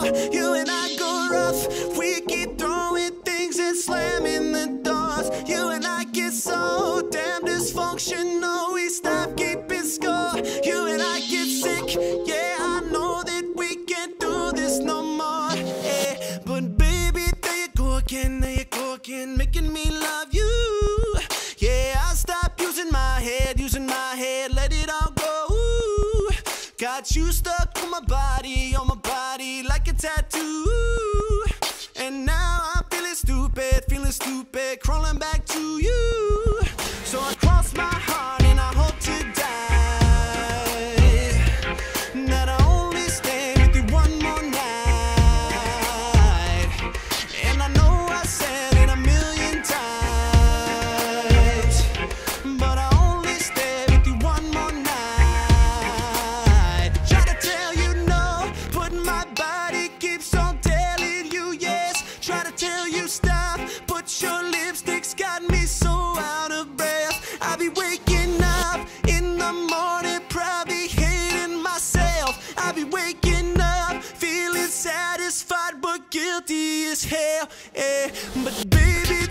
You and I go rough, we keep throwing things and slamming the doors. You and I get so damn dysfunctional, we stop keeping score. You and I get sick, yeah, I know that we can't do this no more. Yeah, but baby, there you go again, making me love you. Yeah, I stop using my head, let it all go. Ooh, got you stuck on my body, like a tattoo. And now I'm feeling stupid, crawling back to you. So I cross my heart and I hope to die that I only stay with you one more night. And I know I said it a million times, but I only stay with you one more night. Try to tell you no, but my body keeps on telling you yes. Try to tell you stop, but your lipstick's got me so out of breath. I'll be waking up in the morning, probably hating myself. I'll be waking up feeling satisfied but guilty as hell. Yeah. But baby,